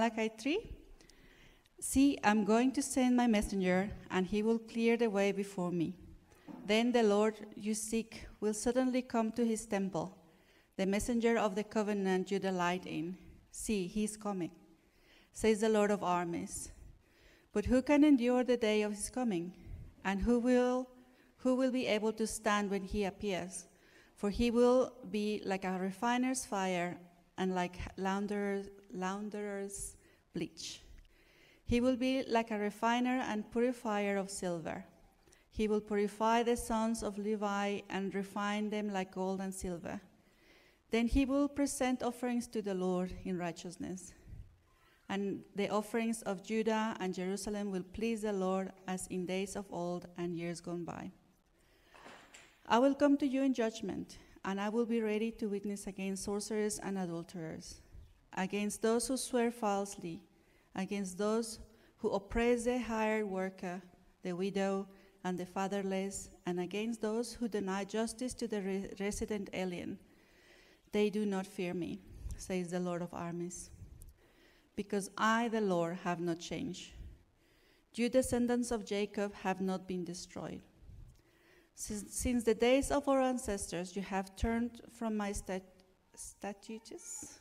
Malachi 3? See, I'm going to send my messenger, and he will clear the way before me. Then the Lord you seek will suddenly come to his temple, the messenger of the covenant you delight in. See, he is coming, says the Lord of armies. But who can endure the day of his coming? And who will be able to stand when he appears? For he will be like a refiner's fire and like launderer's bleach. He will be like a refiner and purifier of silver. He will purify the sons of Levi and refine them like gold and silver. Then he will present offerings to the Lord in righteousness. And the offerings of Judah and Jerusalem will please the Lord as in days of old and years gone by. I will come to you in judgment, and I will be ready to witness against sorcerers and adulterers, against those who swear falsely, against those who oppress the hired worker, the widow, and the fatherless, and against those who deny justice to the resident alien. They do not fear me, says the Lord of armies, because I, the Lord, have not changed. You descendants of Jacob have not been destroyed. Since the days of our ancestors, you have turned from my statutes.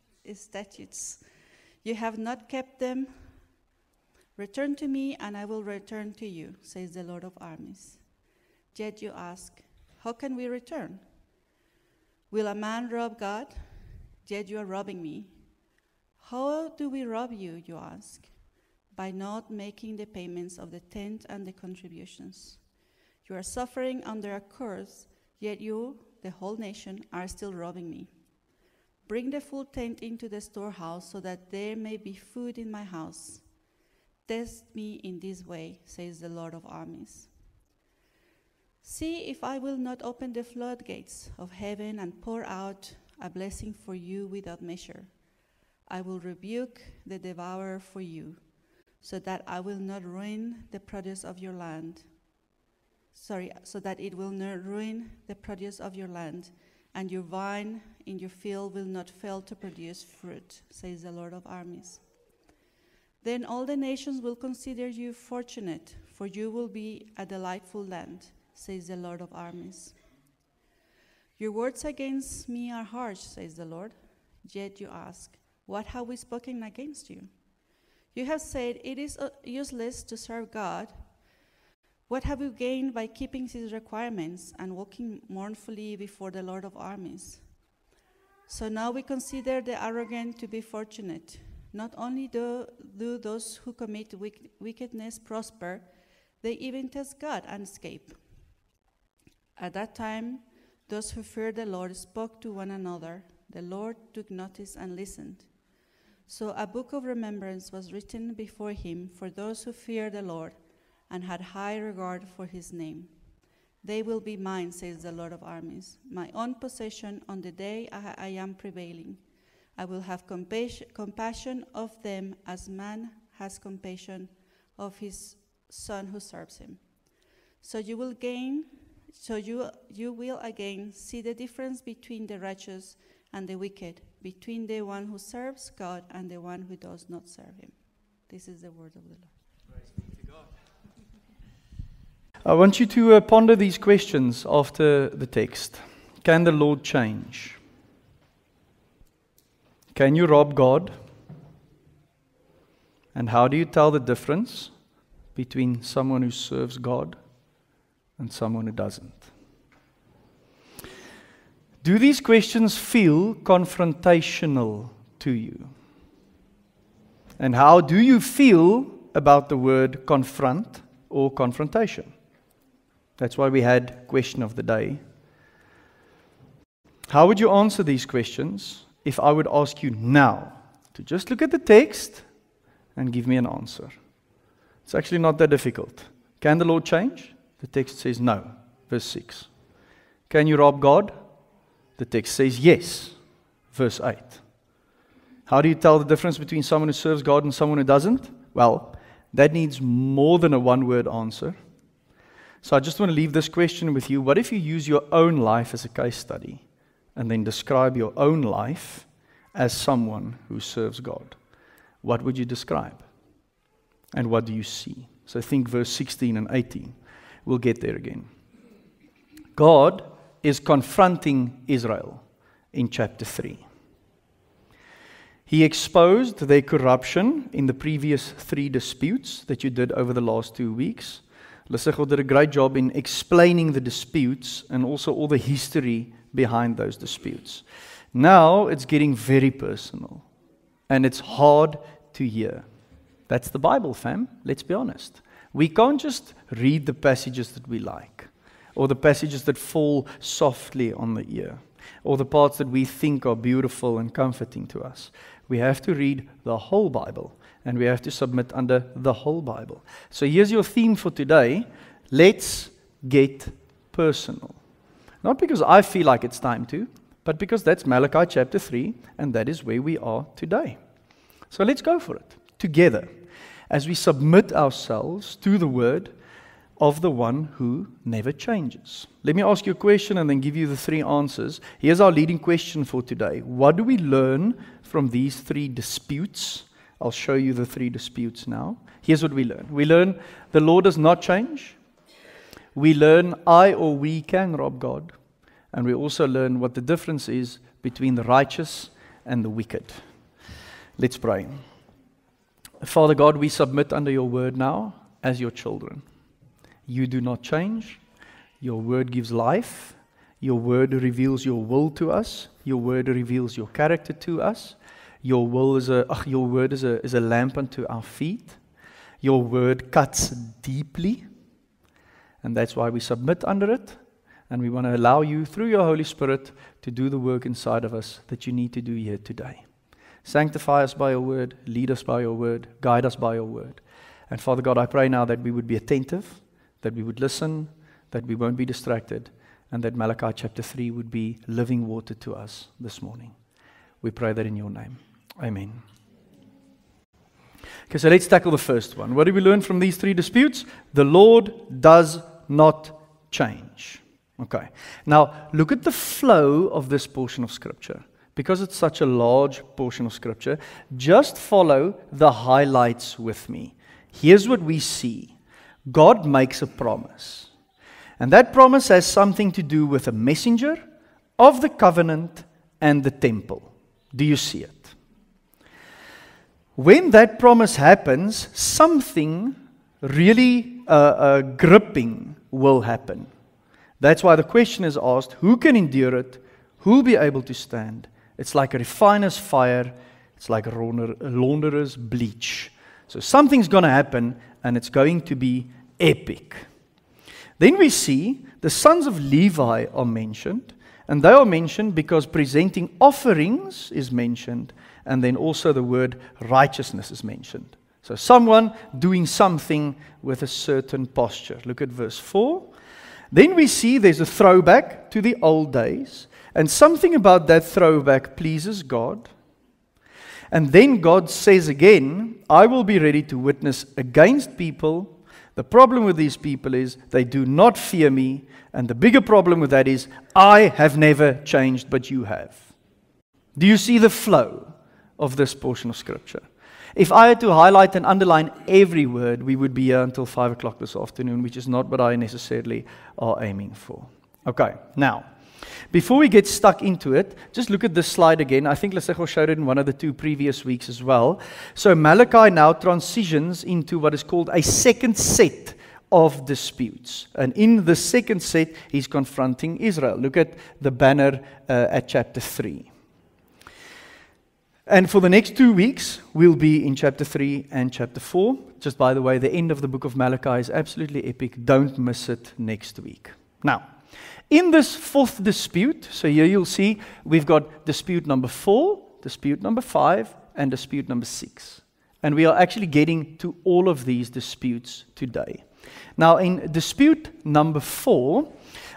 You have not kept them. Return to me, and I will return to you, says the Lord of armies. Yet you ask, how can we return? Will a man rob God? Yet you are robbing me. How do we rob you, you ask? By not making the payments of the tenth and the contributions. You are suffering under a curse, yet you, the whole nation, are still robbing me. Bring the full tenth into the storehouse, so that there may be food in my house. Test me in this way, says the Lord of armies. See if I will not open the floodgates of heaven and pour out a blessing for you without measure. I will rebuke the devourer for you, so that I will not ruin the produce of your land. So that it will not ruin the produce of your land, and your vine in your field will not fail to produce fruit, says the Lord of armies. Then all the nations will consider you fortunate, for you will be a delightful land, says the Lord of armies. Your words against me are harsh, says the Lord. Yet you ask, what have we spoken against you? You have said, it is useless to serve God. What have you gained by keeping his requirements and walking mournfully before the Lord of armies? So now we consider the arrogant to be fortunate. Not only do those who commit wickedness prosper, they even test God and escape. At that time, those who feared the Lord spoke to one another. The Lord took notice and listened. So a book of remembrance was written before him for those who fear the Lord and had high regard for his name. They will be mine, says the Lord of armies, my own possession on the day I am prevailing. I will have compassion of them as man has compassion of his son who serves him. So you will again see the difference between the righteous and the wicked, between the one who serves God and the one who does not serve him. This is the word of the Lord. Praise be to God. I want you to ponder these questions after the text. Can the Lord change? Can you rob God? And how do you tell the difference between someone who serves God and someone who doesn't? Do these questions feel confrontational to you? And how do you feel about the word confront or confrontation? That's why we had question of the day. How would you answer these questions if I would ask you now to just look at the text and give me an answer? It's actually not that difficult. Can the Lord change? The text says no, verse 6. Can you rob God? The text says yes, verse 8. How do you tell the difference between someone who serves God and someone who doesn't? Well, that needs more than a one-word answer. So I just want to leave this question with you. What if you use your own life as a case study and then describe your own life as someone who serves God? what would you describe? And what do you see? So think verse 16 and 18. We'll get there again. God is confronting Israel in chapter 3. He exposed their corruption in the previous 3 disputes that you did over the last 2 weeks. Lesego did a great job in explaining the disputes and also all the history behind those disputes. Now it's getting very personal, and it's hard to hear. That's the Bible, fam. Let's be honest. We can't just read the passages that we like, or the passages that fall softly on the ear, or the parts that we think are beautiful and comforting to us. We have to read the whole Bible, and we have to submit under the whole Bible. So here's your theme for today. Let's get personal. Not because I feel like it's time to, but because that's Malachi chapter 3, and that is where we are today. So let's go for it, together, as we submit ourselves to the word of the one who never changes. Let me ask you a question and then give you the 3 answers. Here's our leading question for today. What do we learn from these 3 disputes? I'll show you the 3 disputes now. Here's what we learn. We learn the Lord does not change. We learn I or we can rob God. And we also learn what the difference is between the righteous and the wicked. Let's pray. Father God, we submit under your word now as your children. You do not change. Your word gives life. Your word reveals your will to us. Your word reveals your character to us. Your word is a lamp unto our feet. Your word cuts deeply. And that's why we submit under it. And we want to allow you, through your Holy Spirit, to do the work inside of us that you need to do here today. Sanctify us by your word, lead us by your word, guide us by your word. And Father God, I pray now that we would be attentive, that we would listen, that we won't be distracted, and that Malachi chapter 3 would be living water to us this morning. We pray that in your name. Amen. Okay, so let's tackle the first one. What do we learn from these 3 disputes? The Lord does not change. Okay, now look at the flow of this portion of Scripture. Because it's such a large portion of Scripture, just follow the highlights with me. Here's what we see. God makes a promise. And that promise has something to do with a messenger of the covenant and the temple. Do you see it? When that promise happens, something really gripping will happen. That's why the question is asked, who can endure it? Who will be able to stand? It's like a refiner's fire. It's like a launderer's bleach. So something's going to happen, and it's going to be epic. Then we see the sons of Levi are mentioned, and they are mentioned because presenting offerings is mentioned, and then also the word righteousness is mentioned. So someone doing something with a certain posture. Look at verse 4. Then we see there's a throwback to the old days, and something about that throwback pleases God. And then God says again, I will be ready to witness against people. The problem with these people is they do not fear me, and the bigger problem with that is I have never changed, but you have. Do you see the flow of this portion of Scripture? If I had to highlight and underline every word, we would be here until 5 o'clock this afternoon, which is not what I necessarily are aiming for. Okay, now, before we get stuck into it, just look at this slide again. I think Lesego showed it in one of the 2 previous weeks as well. So Malachi now transitions into what is called a second set of disputes. And in the second set, he's confronting Israel. Look at the banner at chapter 3. And for the next 2 weeks, we'll be in chapter 3 and chapter 4. Just by the way, the end of the book of Malachi is absolutely epic. Don't miss it next week. Now, in this 4th dispute, so here you'll see we've got dispute number 4, dispute number 5, and dispute number 6. And we are actually getting to all of these disputes today. Now, in dispute number 4,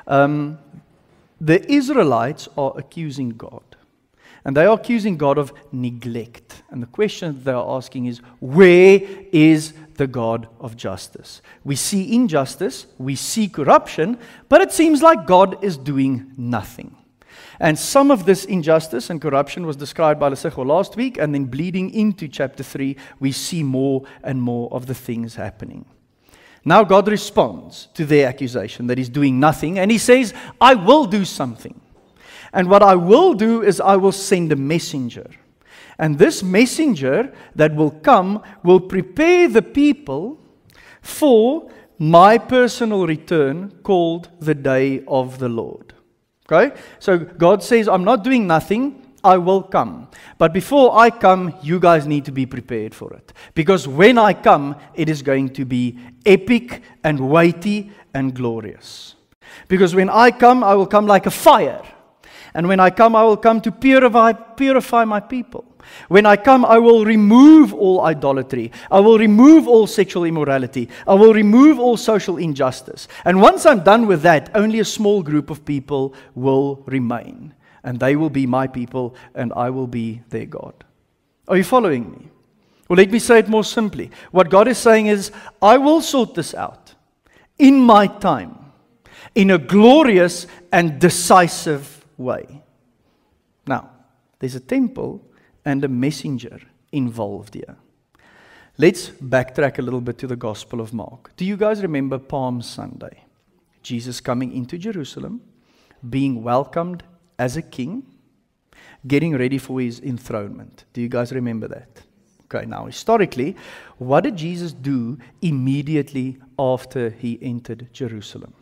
the Israelites are accusing God. And they are accusing God of neglect. And the question that they are asking is, where is the God of justice? We see injustice, we see corruption, but it seems like God is doing nothing. And some of this injustice and corruption was described by Lesego last week, and then bleeding into chapter 3, we see more and more of the things happening. Now God responds to their accusation that he's doing nothing, and he says, I will do something. And what I will do is I will send a messenger. And this messenger that will come will prepare the people for my personal return, called the day of the Lord. Okay? So God says, I'm not doing nothing, I will come. But before I come, you guys need to be prepared for it. Because when I come, it is going to be epic and weighty and glorious. Because when I will come like a fire. And when I come, I will come to purify my people. When I come, I will remove all idolatry. I will remove all sexual immorality. I will remove all social injustice. And once I'm done with that, only a small group of people will remain. And they will be my people, and I will be their God. Are you following me? Well, let me say it more simply. What God is saying is, I will sort this out in my time, in a glorious and decisive way. Now, there's a temple and a messenger involved here. Let's backtrack a little bit to the Gospel of Mark. Do you guys remember Palm Sunday? Jesus coming into Jerusalem, being welcomed as a king, getting ready for his enthronement. Do you guys remember that? Okay, now historically, what did Jesus do immediately after he entered Jerusalem?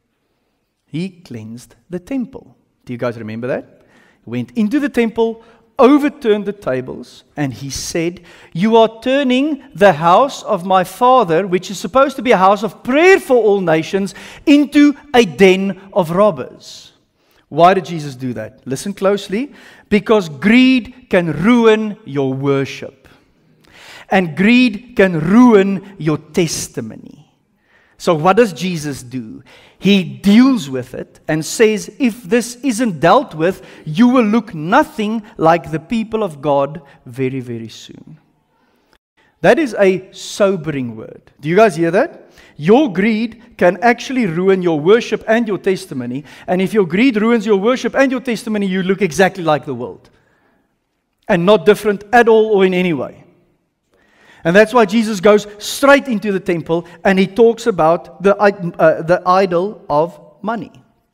He cleansed the temple. Do you guys remember that? He went into the temple, overturned the tables, and he said, you are turning the house of my Father, which is supposed to be a house of prayer for all nations, into a den of robbers. Why did Jesus do that? Listen closely. Because greed can ruin your worship. And greed can ruin your testimony. So what does Jesus do? He deals with it and says, if this isn't dealt with, you will look nothing like the people of God very, very soon. That is a sobering word. Do you guys hear that? Your greed can actually ruin your worship and your testimony. And if your greed ruins your worship and your testimony, you look exactly like the world. And not different at all or in any way. And that's why Jesus goes straight into the temple and he talks about the idol of money.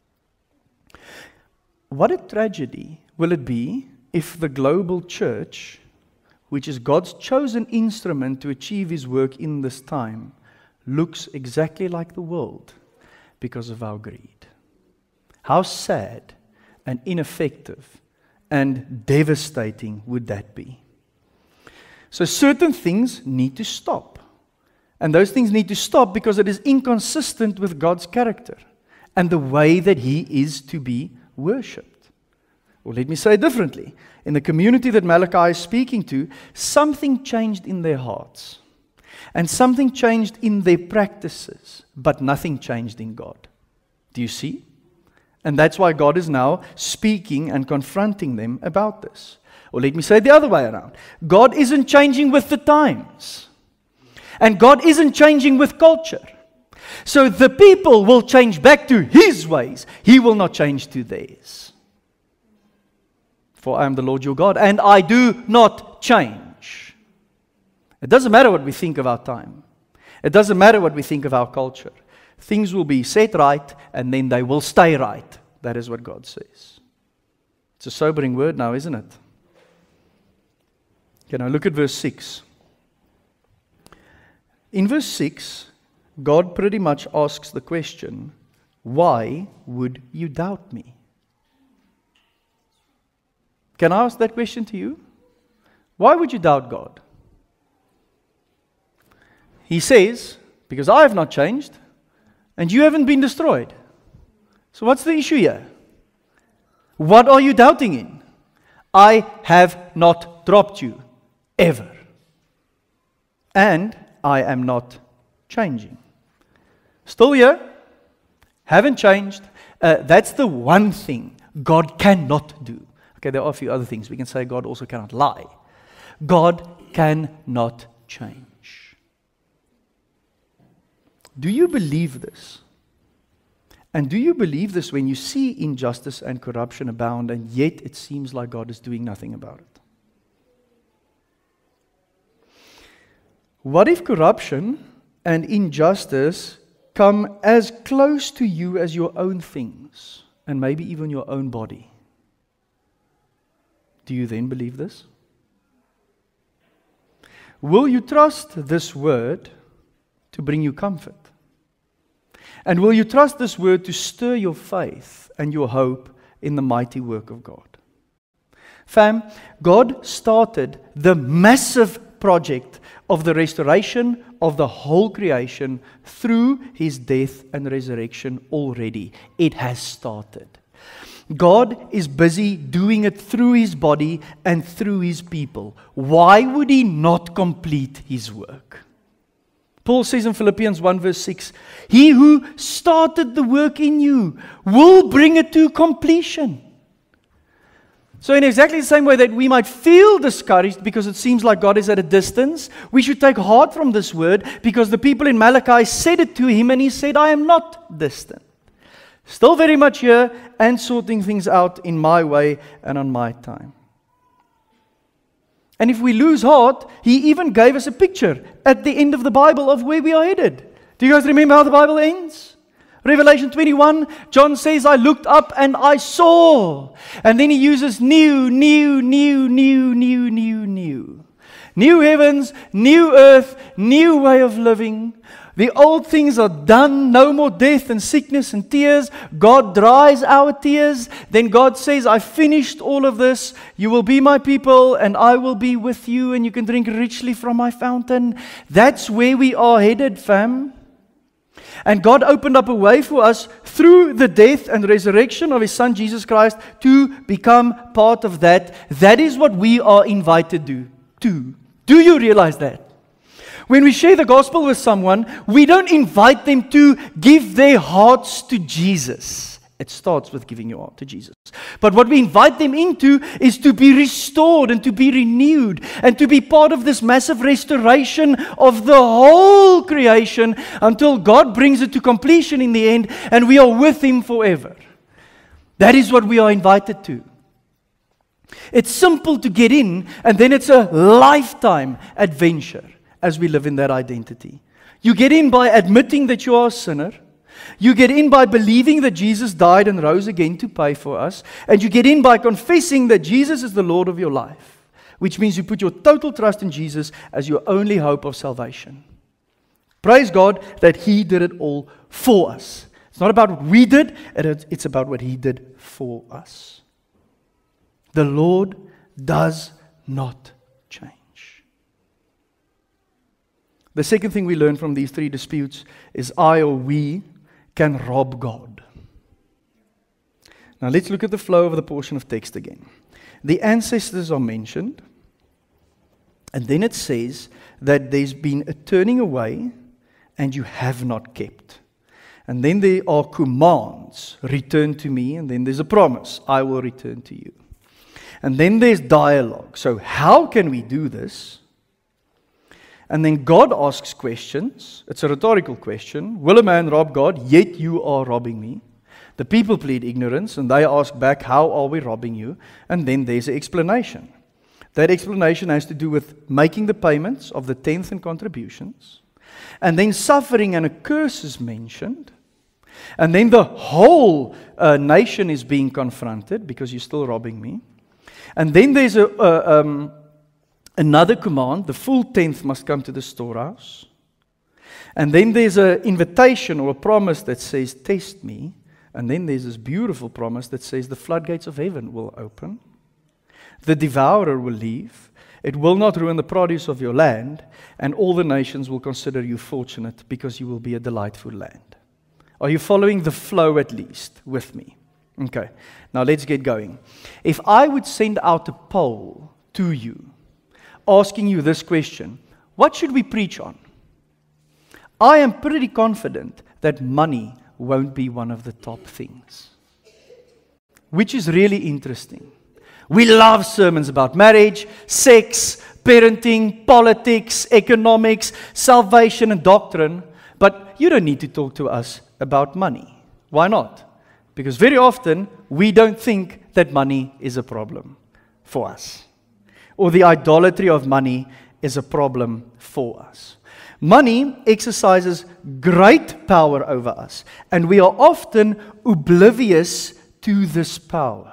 What a tragedy will it be if the global church, which is God's chosen instrument to achieve his work in this time, looks exactly like the world because of our greed. How sad and ineffective and devastating would that be? So certain things need to stop. And those things need to stop because it is inconsistent with God's character and the way that he is to be worshipped. Or let me say it differently. In the community that Malachi is speaking to, something changed in their hearts. And something changed in their practices, but nothing changed in God. Do you see? And that's why God is now speaking and confronting them about this. Or let me say it the other way around. God isn't changing with the times. And God isn't changing with culture. So the people will change back to his ways. He will not change to theirs. For I am the Lord your God, and I do not change. It doesn't matter what we think of our time. It doesn't matter what we think of our culture. Things will be set right, and then they will stay right. That is what God says. It's a sobering word now, isn't it? Okay, now look at verse 6. In verse 6, God pretty much asks the question, why would you doubt me? Can I ask that question to you? Why would you doubt God? He says, because I have not changed, and you haven't been destroyed. So what's the issue here? What are you doubting in? I have not dropped you. Ever. And I am not changing. Still here. Haven't changed. That's the one thing God cannot do. Okay, there are a few other things. We can say God also cannot lie. God cannot change. Do you believe this? And do you believe this when you see injustice and corruption abound, and yet it seems like God is doing nothing about it? What if corruption and injustice come as close to you as your own things, and maybe even your own body? Do you then believe this? Will you trust this word to bring you comfort? And will you trust this word to stir your faith and your hope in the mighty work of God? Fam, God started the massive project of the restoration of the whole creation through His death and resurrection already. It has started. God is busy doing it through His body and through His people. Why would He not complete His work? Paul says in Philippians 1 verse 6, He who started the work in you will bring it to completion. So in exactly the same way that we might feel discouraged because it seems like God is at a distance, we should take heart from this word, because the people in Malachi said it to him and he said, I am not distant. Still very much here and sorting things out in my way and on my time. And if we lose heart, He even gave us a picture at the end of the Bible of where we are headed. Do you guys remember how the Bible ends? Revelation 21, John says, I looked up and I saw. And then he uses new. New heavens, new earth, new way of living. The old things are done, no more death and sickness and tears. God dries our tears. Then God says, I finished all of this. You will be my people and I will be with you and you can drink richly from my fountain. That's where we are headed, fam. And God opened up a way for us through the death and resurrection of His Son Jesus Christ to become part of that. That is what we are invited to. Do you realize that? When we share the gospel with someone, we don't invite them to give their hearts to Jesus. It starts with giving your heart to Jesus. But what we invite them into is to be restored and to be renewed and to be part of this massive restoration of the whole creation until God brings it to completion in the end and we are with Him forever. That is what we are invited to. It's simple to get in, and then it's a lifetime adventure as we live in that identity. You get in by admitting that you are a sinner. You get in by believing that Jesus died and rose again to pay for us. And you get in by confessing that Jesus is the Lord of your life, which means you put your total trust in Jesus as your only hope of salvation. Praise God that He did it all for us. It's not about what we did, it's about what He did for us. The Lord does not change. The second thing we learn from these three disputes is I or we can rob God. Now let's look at the flow of the portion of text again. The ancestors are mentioned, and then it says that there's been a turning away and you have not kept. And then there are commands, return to me, and then there's a promise, I will return to you. And then there's dialogue. So how can we do this? And then God asks questions. It's a rhetorical question. Will a man rob God? Yet you are robbing me. The people plead ignorance, and they ask back, how are we robbing you? And then there's an explanation. That explanation has to do with making the payments of the tenth and contributions. And then suffering and a curse is mentioned. And then the whole nation is being confronted because you're still robbing me. And then there's another command, the full tenth must come to the storehouse. And then there's an invitation or a promise that says, test me. And then there's this beautiful promise that says the floodgates of heaven will open. The devourer will leave. It will not ruin the produce of your land. And all the nations will consider you fortunate because you will be a delightful land. Are you following the flow at least with me? Okay, now let's get going. If I would send out a poll to you, asking you this question, what should we preach on? I am pretty confident that money won't be one of the top things, which is really interesting. We love sermons about marriage, sex, parenting, politics, economics, salvation and doctrine, but you don't need to talk to us about money. Why not? Because very often we don't think that money is a problem for us, or the idolatry of money is a problem for us. Money exercises great power over us, and we are often oblivious to this power.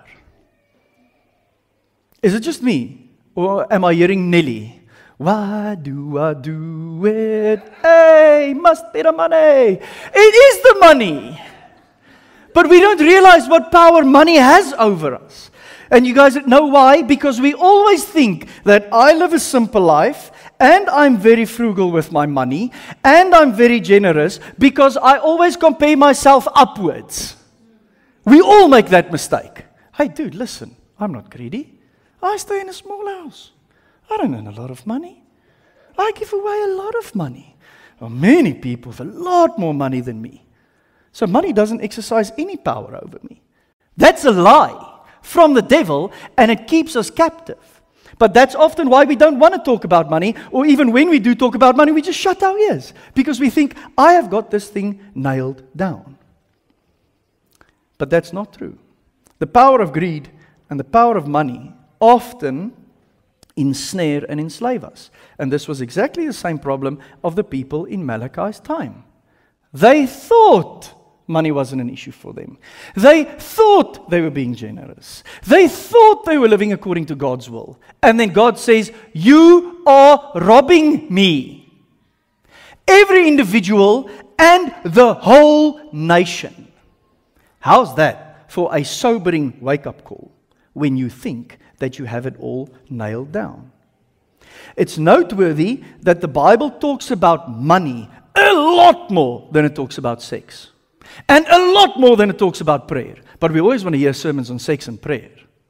Is it just me, or am I hearing Nelly? Why do I do it? Hey, must be the money. It is the money. But we don't realize what power money has over us. And you guys know why? Because we always think that I live a simple life, and I'm very frugal with my money, and I'm very generous, because I always compare myself upwards. We all make that mistake. Hey, dude, listen, I'm not greedy. I stay in a small house. I don't earn a lot of money. I give away a lot of money. Well, many people have a lot more money than me. So money doesn't exercise any power over me. That's a lie from the devil, and it keeps us captive. But that's often why we don't want to talk about money, or even when we do talk about money, we just shut our ears, because we think, I have got this thing nailed down. But that's not true. The power of greed and the power of money often ensnare and enslave us. And this was exactly the same problem of the people in Malachi's time. They thought money wasn't an issue for them. They thought they were being generous. They thought they were living according to God's will. And then God says, you are robbing me. Every individual and the whole nation. How's that for a sobering wake-up call when you think that you have it all nailed down? It's noteworthy that the Bible talks about money a lot more than it talks about sex. And a lot more than it talks about prayer. But we always want to hear sermons on sex and prayer.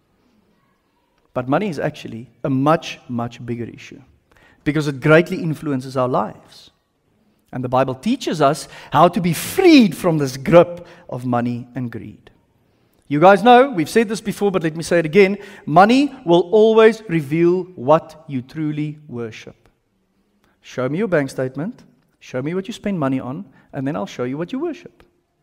But money is actually a much, much bigger issue, because it greatly influences our lives. And the Bible teaches us how to be freed from this grip of money and greed. You guys know, we've said this before, but let me say it again. Money will always reveal what you truly worship. Show me your bank statement, show me what you spend money on, and then I'll show you what you worship.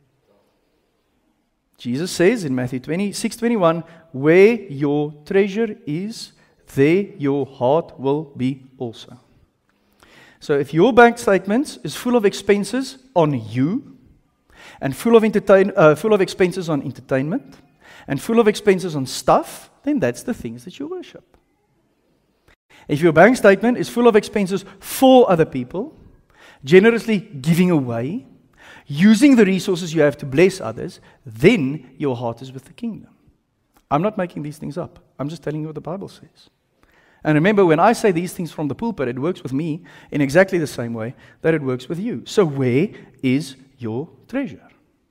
Jesus says in Matthew 26:21, where your treasure is, there your heart will be also. So if your bank statement is full of expenses on you, and full of expenses on entertainment, and full of expenses on stuff, then that's the things that you worship. If your bank statement is full of expenses for other people, generously giving away, using the resources you have to bless others, then your heart is with the kingdom. I'm not making these things up. I'm just telling you what the Bible says. And remember, when I say these things from the pulpit, it works with me in exactly the same way that it works with you. So where is your treasure?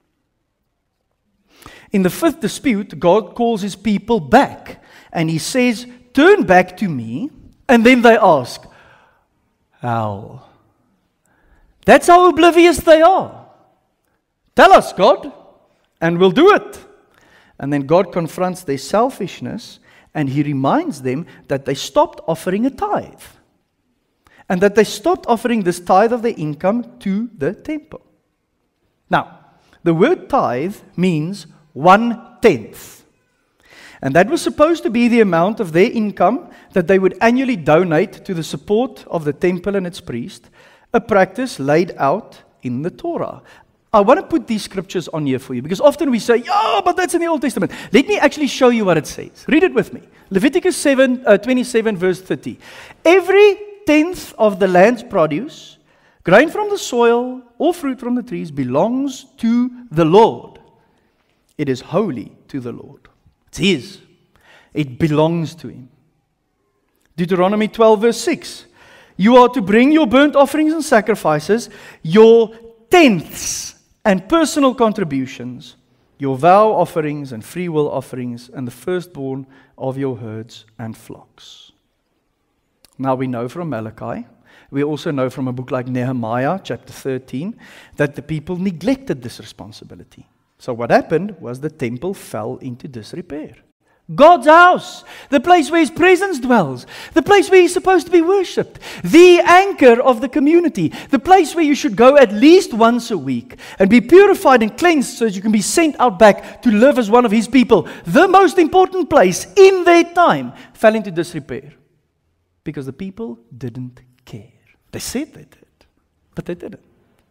In the fifth dispute, God calls his people back, and he says, turn back to me. And then they ask, how? That's how oblivious they are. Tell us, God, and we'll do it. And then God confronts their selfishness, and he reminds them that they stopped offering a tithe, and that they stopped offering this tithe of their income to the temple. Now, the word tithe means 1/10. And that was supposed to be the amount of their income that they would annually donate to the support of the temple and its priest, a practice laid out in the Torah. I want to put these scriptures on here for you, because often we say, yeah, but that's in the Old Testament. Let me actually show you what it says. Read it with me. Leviticus 27 verse 30. Every 10th of the land's produce, grain from the soil or fruit from the trees, belongs to the Lord. It is holy to the Lord. It's his. It belongs to him. Deuteronomy 12 verse 6. You are to bring your burnt offerings and sacrifices, your tenths and personal contributions, your vow offerings and free will offerings, and the firstborn of your herds and flocks. Now we know from Malachi, we also know from a book like Nehemiah, chapter 13, that the people neglected this responsibility. So what happened was the temple fell into disrepair. God's house, the place where His presence dwells, the place where He's supposed to be worshipped, the anchor of the community, the place where you should go at least once a week and be purified and cleansed so that you can be sent out back to live as one of His people. The most important place in their time fell into disrepair because the people didn't care. They said they did, but they didn't.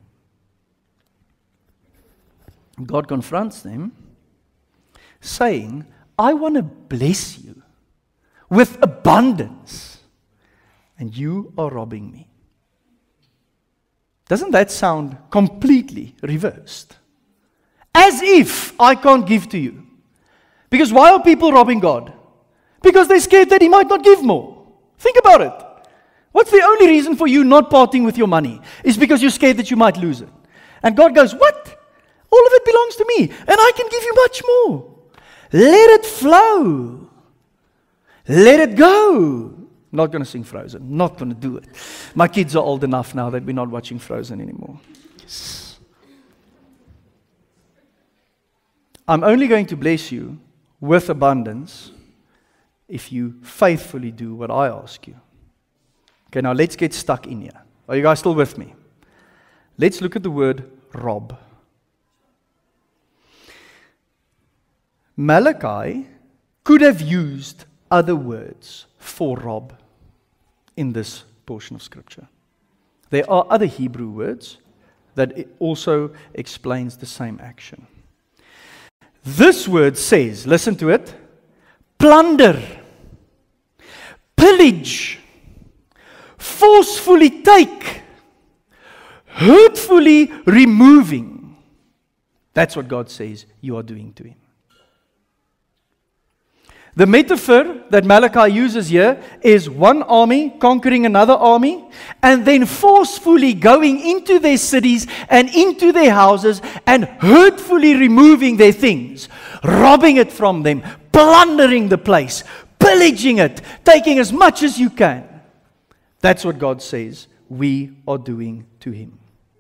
God confronts them, saying, I want to bless you with abundance, and you are robbing me. Doesn't that sound completely reversed? As if I can't give to you. Because why are people robbing God? Because they're scared that He might not give more. Think about it. What's the only reason for you not parting with your money? Is because you're scared that you might lose it. And God goes, what? All of it belongs to me, and I can give you much more. Let it flow. Let it go. Not going to sing Frozen. Not going to do it. My kids are old enough now that we're not watching Frozen anymore. Yes. I'm only going to bless you with abundance if you faithfully do what I ask you. Okay, now let's get stuck in here. Are you guys still with me? Let's look at the word rob. Malachi could have used other words for rob in this portion of Scripture. There are other Hebrew words that it also explains the same action. This word says, listen to it, plunder, pillage, forcefully take, hurtfully removing. That's what God says you are doing to him. The metaphor that Malachi uses here is one army conquering another army and then forcefully going into their cities and into their houses and hurtfully removing their things, robbing it from them, plundering the place, pillaging it, taking as much as you can. That's what God says we are doing to him.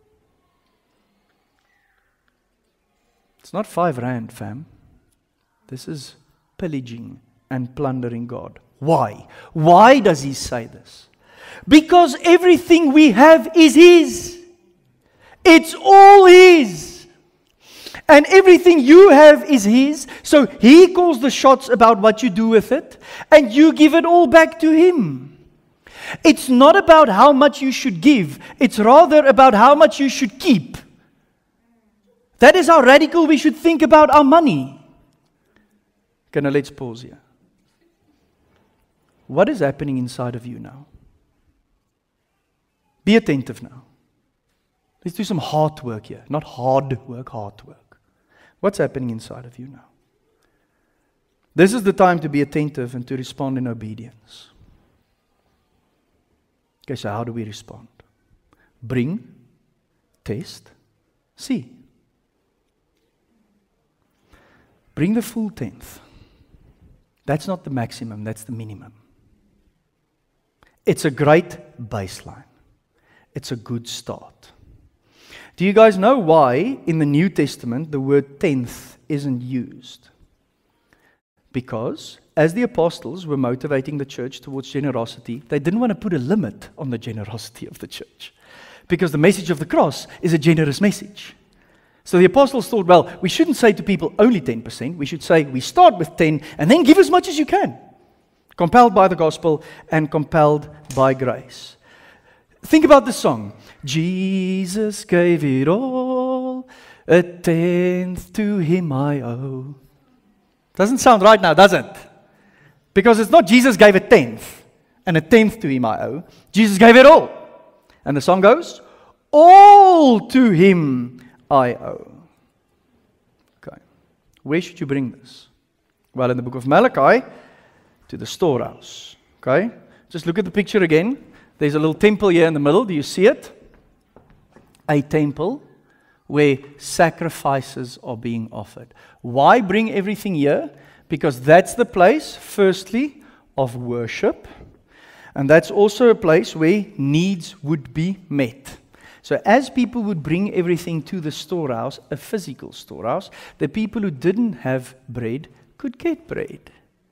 It's not 5 rand, fam. This is pillaging and plundering God. Why? Why does he say this? Because everything we have is his. It's all his. And everything you have is his. So he calls the shots about what you do with it, and you give it all back to him. It's not about how much you should give. It's rather about how much you should keep. That is how radical we should think about our money. Okay, now let's pause here. What is happening inside of you now? Be attentive now. Let's do some heart work here. Not hard work, heart work. What's happening inside of you now? This is the time to be attentive and to respond in obedience. Okay, so how do we respond? Bring, test, see. Bring the full 10th. That's not the maximum, that's the minimum. It's a great baseline. It's a good start. Do you guys know why in the New Testament the word 10th isn't used? Because as the apostles were motivating the church towards generosity, they didn't want to put a limit on the generosity of the church. Because the message of the cross is a generous message. So the apostles thought, well, we shouldn't say to people only 10%. We should say we start with 10 and then give as much as you can. Compelled by the gospel and compelled by grace. Think about the song. Jesus gave it all, 1/10 to him I owe. Doesn't sound right now, does it? Because it's not Jesus gave 1/10 and 1/10 to him I owe. Jesus gave it all. And the song goes, all to him I owe. Okay. Where should you bring this? Well, in the book of Malachi, to the storehouse. Okay? Just look at the picture again. There's a little temple here in the middle. Do you see it? A temple where sacrifices are being offered. Why bring everything here? Because that's the place, firstly, of worship. And that's also a place where needs would be met. So as people would bring everything to the storehouse, a physical storehouse, the people who didn't have bread could get bread.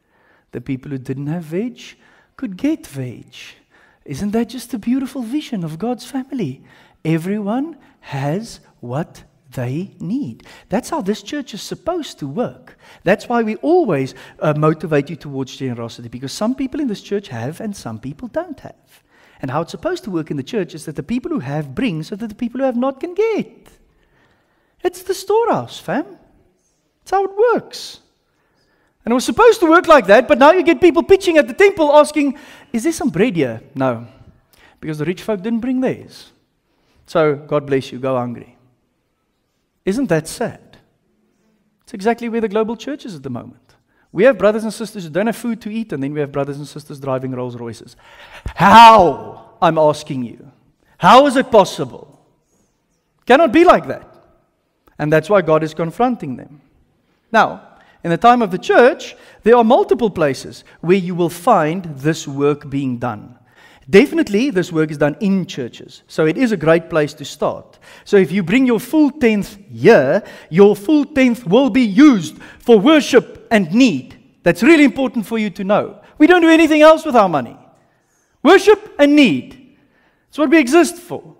The people who didn't have veg could get veg. Isn't that just a beautiful vision of God's family? Everyone has what they need. That's how this church is supposed to work. That's why we always motivate you towards generosity, because some people in this church have and some people don't have. And how it's supposed to work in the church is that the people who have bring so that the people who have not can get. It's the storehouse, fam. That's how it works. And it was supposed to work like that, but now you get people pitching at the temple asking, is there some bread here? No, because the rich folk didn't bring theirs. So, God bless you, go hungry. Isn't that sad? It's exactly where the global church is at the moment. We have brothers and sisters who don't have food to eat, and then we have brothers and sisters driving Rolls Royces. How? I'm asking you. How is it possible? Cannot be like that. And that's why God is confronting them. Now, in the time of the church, there are multiple places where you will find this work being done. Definitely, this work is done in churches. So it is a great place to start. So if you bring your full 10th here, your full 10th will be used for worship and need. That's really important for you to know. We don't do anything else with our money. Worship and need. That's what we exist for.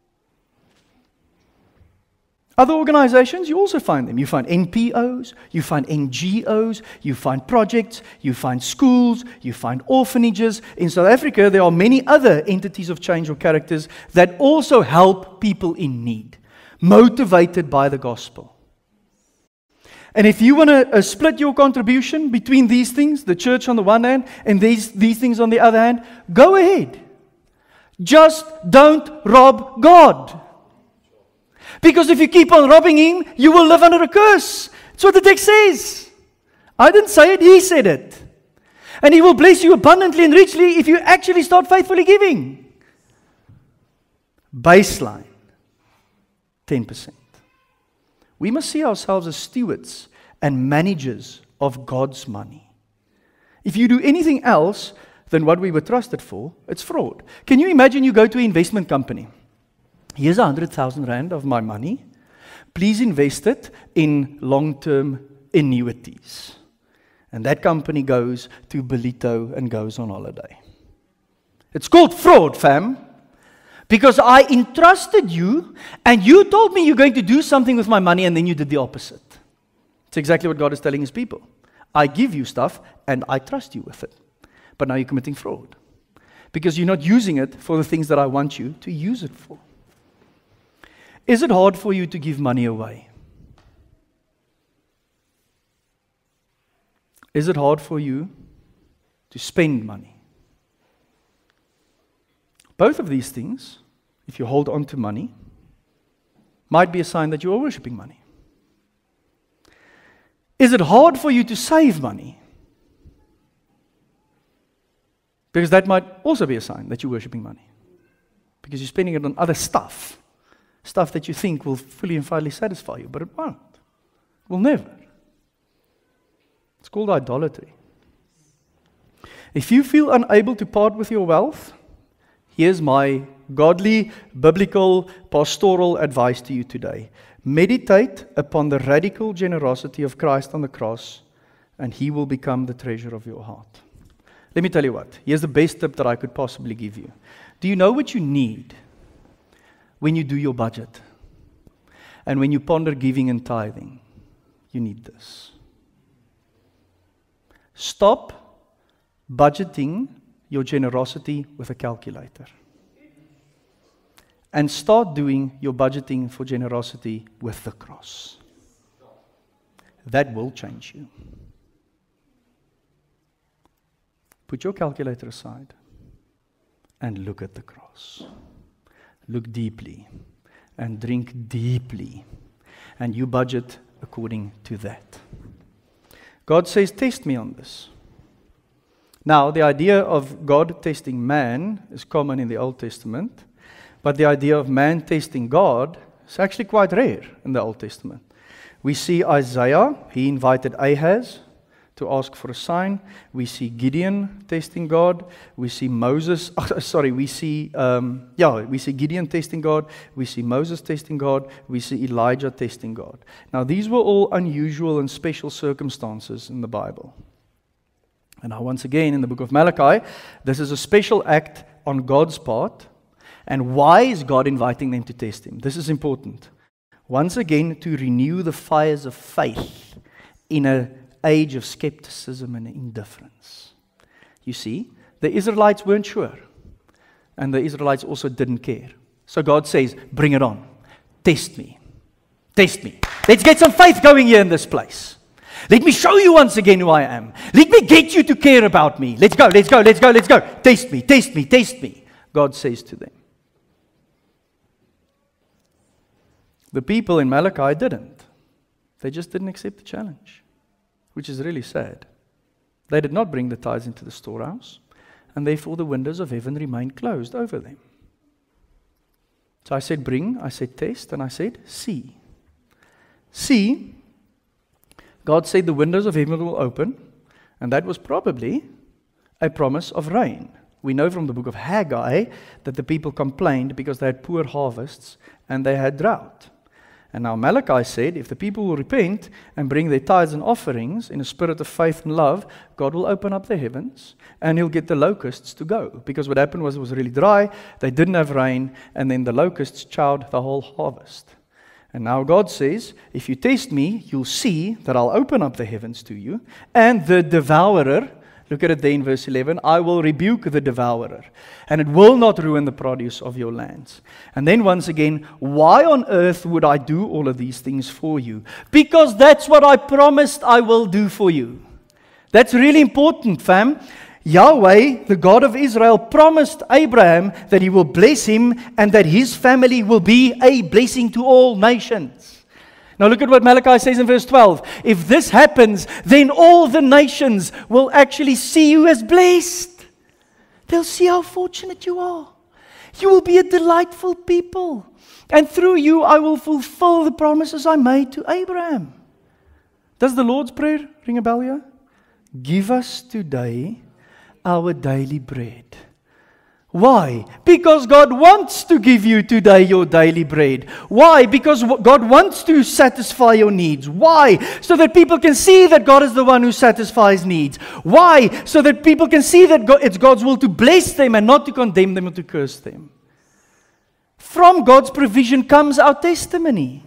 Other organizations, you also find them. You find NPOs, you find NGOs, you find projects, you find schools, you find orphanages. In South Africa, there are many other entities of change or characters that also help people in need, motivated by the gospel. And if you want to split your contribution between these things, the church on the one hand and these things on the other hand, go ahead. Just don't rob God. Because if you keep on robbing Him, you will live under a curse. That's what the text says. I didn't say it, He said it. And He will bless you abundantly and richly if you actually start faithfully giving. Baseline, 10%. We must see ourselves as stewards and managers of God's money. If you do anything else than what we were trusted for, it's fraud. Can you imagine you go to an investment company? Here's 100,000 rand of my money. Please invest it in long-term annuities. And that company goes to Belito and goes on holiday. It's called fraud, fam. Because I entrusted you, and you told me you're going to do something with my money, and then you did the opposite. It's exactly what God is telling His people. I give you stuff, and I trust you with it. But now you're committing fraud. Because you're not using it for the things that I want you to use it for. Is it hard for you to give money away? Is it hard for you to spend money? Both of these things, if you hold on to money, might be a sign that you are worshiping money. Is it hard for you to save money? Because that might also be a sign that you're worshiping money. Because you're spending it on other stuff. Stuff that you think will fully and finally satisfy you, but it won't. It will never. It's called idolatry. If you feel unable to part with your wealth, here's my godly, biblical, pastoral advice to you today. Meditate upon the radical generosity of Christ on the cross, and He will become the treasure of your heart. Let me tell you what. Here's the best tip that I could possibly give you. Do you know what you need when you do your budget? And when you ponder giving and tithing, you need this. Stop budgeting your generosity with a calculator. And start doing your budgeting for generosity with the cross. That will change you. Put your calculator aside and look at the cross. Look deeply and drink deeply, and you budget according to that. God says, test me on this. Now, the idea of God testing man is common in the Old Testament, but the idea of man testing God is actually quite rare in the Old Testament. We see Isaiah, he invited Ahaz to ask for a sign. We see Gideon testing God. We see Moses, we see Gideon testing God. We see Moses testing God. We see Elijah testing God. Now, these were all unusual and special circumstances in the Bible. And now once again in the book of Malachi, this is a special act on God's part. And why is God inviting them to test Him? This is important. Once again, to renew the fires of faith in an age of skepticism and indifference. You see, the Israelites weren't sure. And the Israelites also didn't care. So God says, bring it on. Test me. Test me. Let's get some faith going here in this place. Let me show you once again who I am. Let me get you to care about me. Let's go, let's go, let's go, let's go. Test me, test me, test me. God says to them. The people in Malachi didn't. They just didn't accept the challenge, which is really sad. They did not bring the tithes into the storehouse, and therefore the windows of heaven remained closed over them. So I said bring, I said test, and I said see. See, God said the windows of heaven will open, and that was probably a promise of rain. We know from the book of Haggai that the people complained because they had poor harvests and they had drought. And now Malachi said, if the people will repent and bring their tithes and offerings in a spirit of faith and love, God will open up the heavens and He'll get the locusts to go. Because what happened was it was really dry, they didn't have rain, and then the locusts chowed the whole harvest. And now God says, if you test me, you'll see that I'll open up the heavens to you, and the devourer, look at it there in verse 11, I will rebuke the devourer, and it will not ruin the produce of your lands. And then once again, why on earth would I do all of these things for you? Because that's what I promised I will do for you. That's really important, fam. Yahweh, the God of Israel, promised Abraham that He will bless him and that his family will be a blessing to all nations. Now look at what Malachi says in verse 12. If this happens, then all the nations will actually see you as blessed. They'll see how fortunate you are. You will be a delightful people. And through you, I will fulfill the promises I made to Abraham. Does the Lord's Prayer ring a bell here? Give us today our daily bread. Why? Because God wants to give you today your daily bread. Why? Because God wants to satisfy your needs. Why? So that people can see that God is the one who satisfies needs. Why? So that people can see that it's God's will to bless them and not to condemn them or to curse them. From God's provision comes our testimony.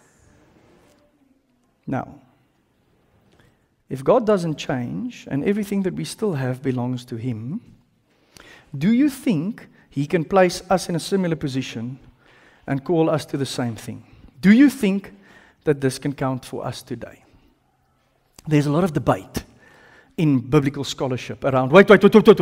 Now, if God doesn't change and everything that we still have belongs to Him, do you think He can place us in a similar position and call us to the same thing? Do you think that this can count for us today? There's a lot of debate in biblical scholarship around, wait.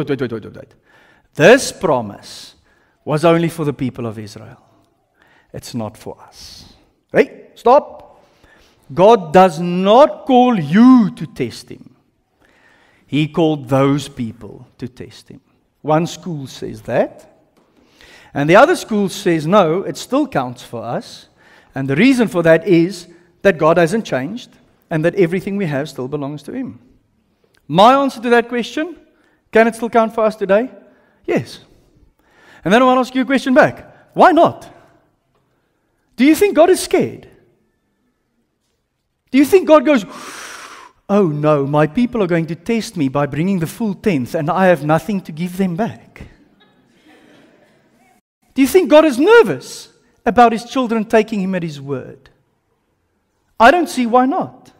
This promise was only for the people of Israel. It's not for us. Right? Stop. God does not call you to test Him. He called those people to test Him. One school says that. And the other school says, no, it still counts for us. And the reason for that is that God hasn't changed and that everything we have still belongs to Him. My answer to that question, can it still count for us today? Yes. And then I want to ask you a question back. Why not? Do you think God is scared? Do you think God goes, oh no, my people are going to test me by bringing the full tenth and I have nothing to give them back? Do you think God is nervous about His children taking Him at His word? I don't see why not.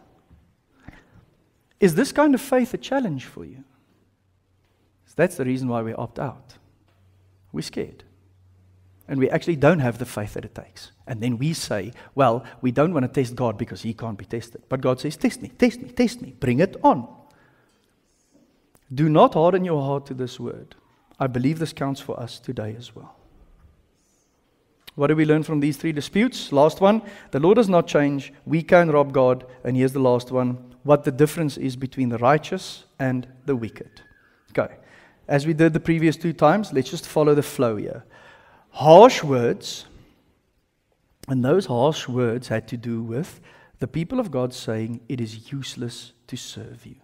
Is this kind of faith a challenge for you? That's the reason why we opt out. We're scared. And we actually don't have the faith that it takes. And then we say, well, we don't want to test God because He can't be tested. But God says, test me, test me, test me. Bring it on. Do not harden your heart to this word. I believe this counts for us today as well. What do we learn from these three disputes? Last one, the law does not change. We can rob God. And here's the last one, what the difference is between the righteous and the wicked. Okay. As we did the previous two times, let's just follow the flow here. Harsh words, and those harsh words had to do with the people of God saying, it is useless to serve you.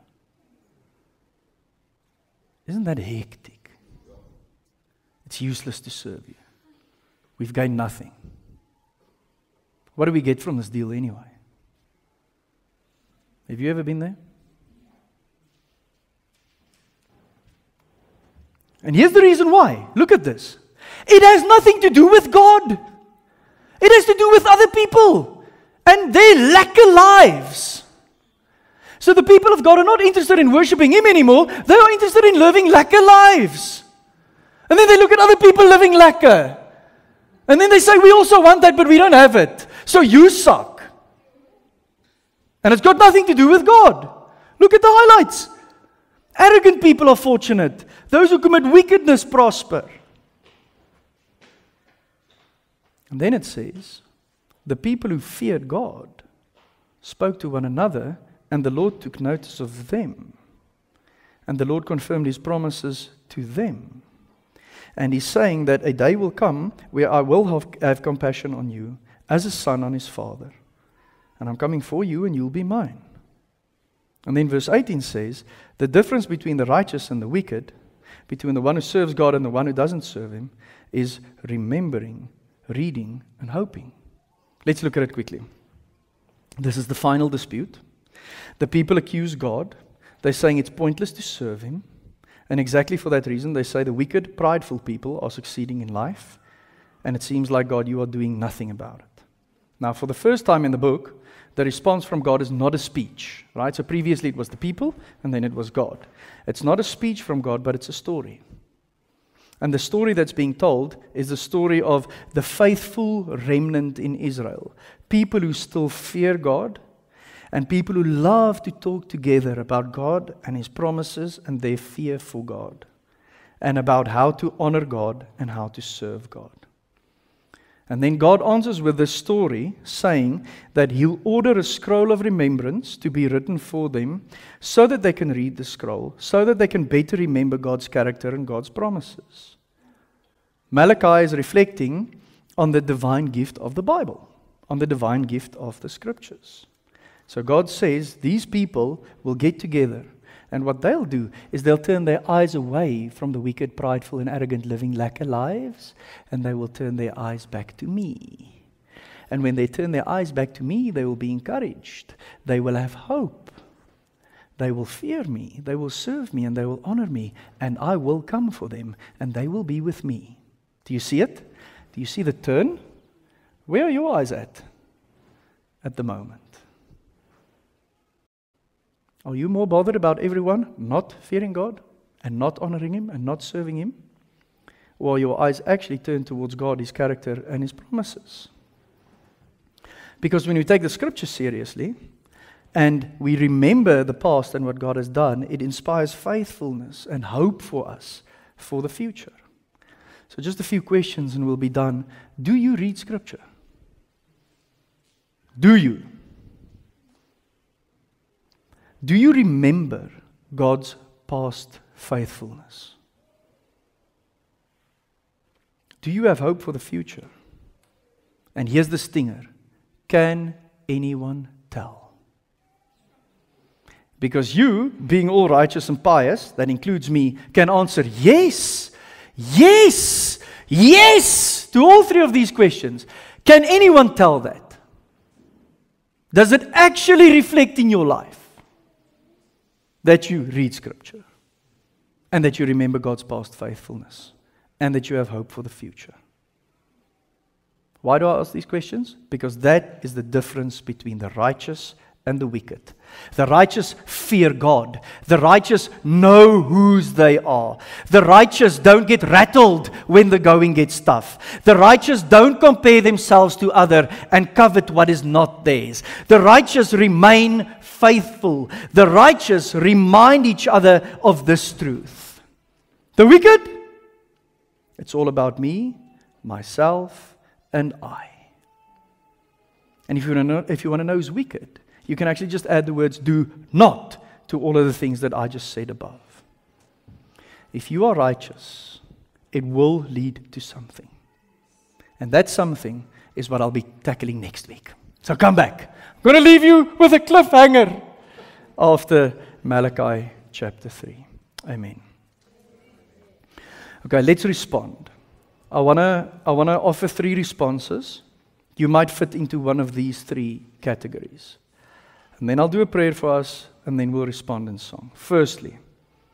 Isn't that hectic? It's useless to serve you. We've gained nothing. What do we get from this deal anyway? Have you ever been there? And here's the reason why. Look at this. It has nothing to do with God. It has to do with other people and their lack of lives. So the people of God are not interested in worshiping Him anymore. They are interested in living lacquer lives. And then they look at other people living lacquer. And then they say, we also want that, but we don't have it. So you suck. And it's got nothing to do with God. Look at the highlights. Arrogant people are fortunate. Those who commit wickedness prosper. And then it says, the people who feared God spoke to one another, and the Lord took notice of them. And the Lord confirmed His promises to them. And He's saying that a day will come where I will have compassion on you as a son on his father. And I'm coming for you and you'll be mine. And then verse 18 says, the difference between the righteous and the wicked, between the one who serves God and the one who doesn't serve Him, is remembering, reading, and hoping. Let's look at it quickly. This is the final dispute. The people accuse God. They're saying it's pointless to serve Him. And exactly for that reason, they say the wicked, prideful people are succeeding in life. And it seems like, God, you are doing nothing about it. Now, for the first time in the book, the response from God is not a speech, right? So previously it was the people, and then it was God. It's not a speech from God, but it's a story. And the story that's being told is the story of the faithful remnant in Israel. People who still fear God, and people who love to talk together about God and His promises and their fear for God, and about how to honor God and how to serve God. And then God answers with this story, saying that He'll order a scroll of remembrance to be written for them so that they can read the scroll, so that they can better remember God's character and God's promises. Malachi is reflecting on the divine gift of the Bible, on the divine gift of the Scriptures. So God says these people will get together, and what they'll do is they'll turn their eyes away from the wicked, prideful, and arrogant living lacquer lives, and they will turn their eyes back to me. And when they turn their eyes back to me, they will be encouraged. They will have hope. They will fear me. They will serve me, and they will honor me, and I will come for them, and they will be with me. Do you see it? Do you see the turn? Where are your eyes at the moment? Are you more bothered about everyone not fearing God and not honoring Him and not serving Him? Or are your eyes actually turned towards God, His character, and His promises? Because when we take the Scripture seriously and we remember the past and what God has done, it inspires faithfulness and hope for us for the future. So just a few questions and we'll be done. Do you read Scripture? Do you? Do you remember God's past faithfulness? Do you have hope for the future? And here's the stinger. Can anyone tell? Because you, being all righteous and pious, that includes me, can answer yes, yes, yes to all three of these questions. Can anyone tell that? Does it actually reflect in your life that you read Scripture and that you remember God's past faithfulness and that you have hope for the future? Why do I ask these questions? Because that is the difference between the righteous and the wicked. The righteous fear God. The righteous know whose they are. The righteous don't get rattled when the going gets tough. The righteous don't compare themselves to others and covet what is not theirs. The righteous remain faithful. The righteous remind each other of this truth. The wicked, it's all about me, myself, and I. And if you want to know who's wicked, you can actually just add the words do not to all of the things that I just said above. If you are righteous, it will lead to something. And that something is what I'll be tackling next week. So come back. I'm going to leave you with a cliffhanger after Malachi chapter 3. Amen. Okay, let's respond. I want to offer 3 responses. You might fit into one of these 3 categories. And then I'll do a prayer for us, and then we'll respond in song. Firstly,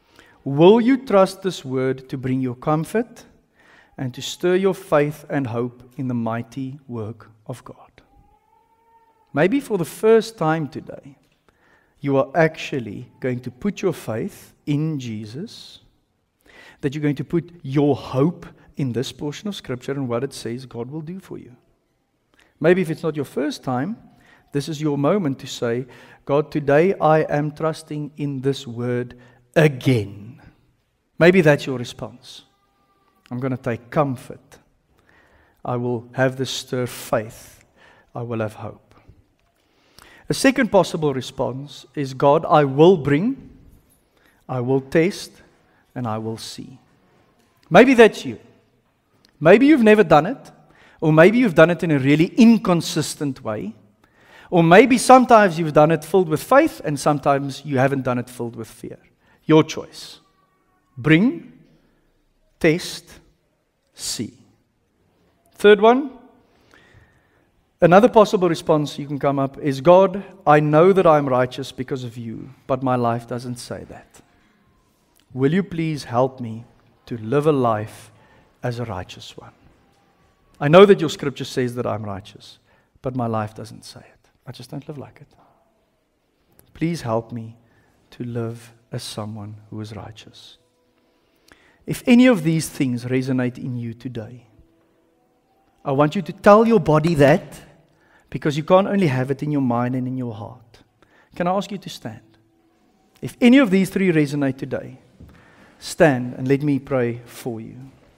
Will you trust this word to bring you comfort and to stir your faith and hope in the mighty work of God? Maybe for the first time today, you are actually going to put your faith in Jesus, that you're going to put your hope in this portion of Scripture and what it says God will do for you. Maybe if it's not your first time, this is your moment to say, God, today I am trusting in this word again. Maybe that's your response. I'm going to take comfort. I will have this stir faith. I will have hope. A second possible response is, God, I will bring, I will test, and I will see. Maybe that's you. Maybe you've never done it, or maybe you've done it in a really inconsistent way, or maybe sometimes you've done it filled with faith, and sometimes you haven't done it filled with fear. Your choice. Bring, test, see. Third one. Another possible response you can come up is, God, I know that I'm righteous because of you, but my life doesn't say that. Will you please help me to live a life as a righteous one? I know that your scripture says that I'm righteous, but my life doesn't say it. I just don't live like it. Please help me to live as someone who is righteous. If any of these things resonate in you today, I want you to tell your body that, because you can't only have it in your mind and in your heart. Can I ask you to stand? If any of these three resonate today, stand and let me pray for you.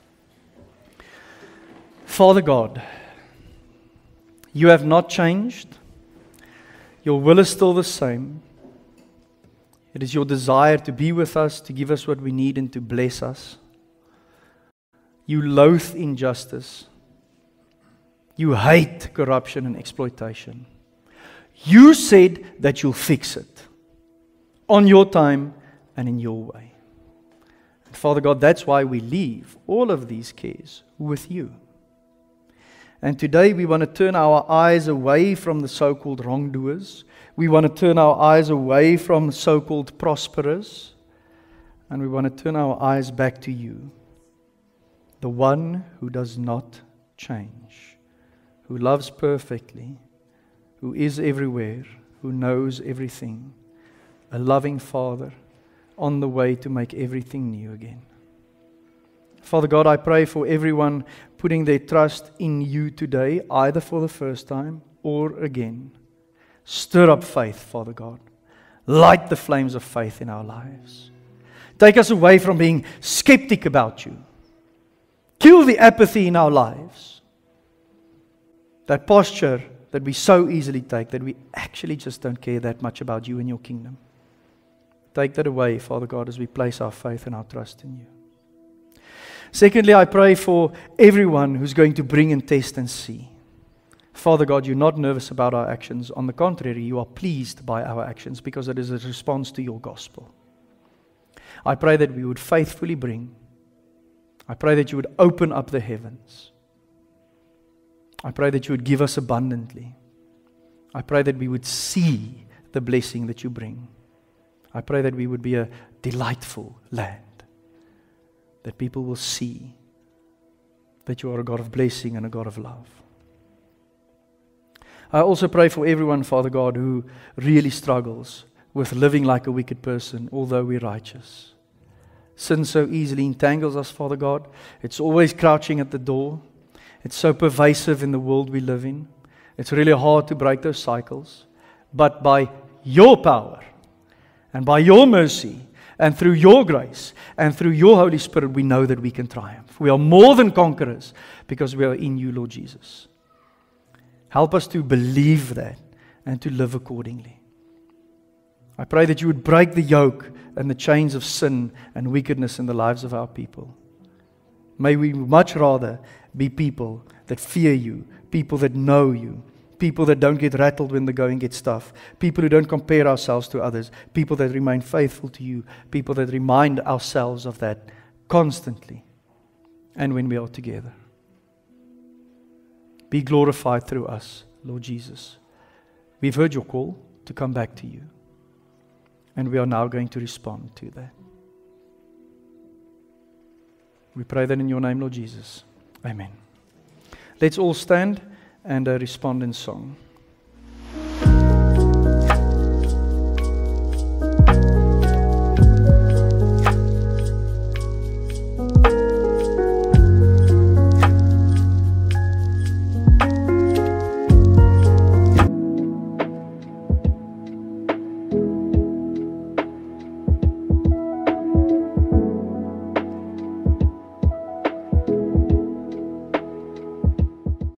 Father God, you have not changed. Your will is still the same. It is your desire to be with us, to give us what we need, and to bless us. You loathe injustice. You hate corruption and exploitation. You said that you'll fix it on your time and in your way. And Father God, that's why we leave all of these cares with you. And today we want to turn our eyes away from the so-called wrongdoers. We want to turn our eyes away from the so-called prosperers. And we want to turn our eyes back to you, the one who does not change, who loves perfectly, who is everywhere, who knows everything, a loving Father on the way to make everything new again. Father God, I pray for everyone putting their trust in you today, either for the first time or again. Stir up faith, Father God. Light the flames of faith in our lives. Take us away from being skeptic about you. Kill the apathy in our lives. That posture that we so easily take, that we actually just don't care that much about you and your kingdom. Take that away, Father God, as we place our faith and our trust in you. Secondly, I pray for everyone who's going to bring and test and see. Father God, you're not nervous about our actions. On the contrary, you are pleased by our actions because it is a response to your gospel. I pray that we would faithfully bring. I pray that you would open up the heavens. I pray that you would give us abundantly. I pray that we would see the blessing that you bring. I pray that we would be a delightful land, that people will see that you are a God of blessing and a God of love. I also pray for everyone, Father God, who really struggles with living like a wicked person, although we're righteous. Sin so easily entangles us, Father God. It's always crouching at the door. It's so pervasive in the world we live in. It's really hard to break those cycles. But by your power and by your mercy and through your grace and through your Holy Spirit, we know that we can triumph. We are more than conquerors because we are in you, Lord Jesus. Help us to believe that and to live accordingly. I pray that you would break the yoke and the chains of sin and wickedness in the lives of our people. May we much rather be people that fear you, people that know you, people that don't get rattled when the going gets tough, people who don't compare ourselves to others, people that remain faithful to you, people that remind ourselves of that constantly and when we are together. Be glorified through us, Lord Jesus. We've heard your call to come back to you, and we are now going to respond to that. We pray that in your name, Lord Jesus. Amen. Let's all stand and respond in song.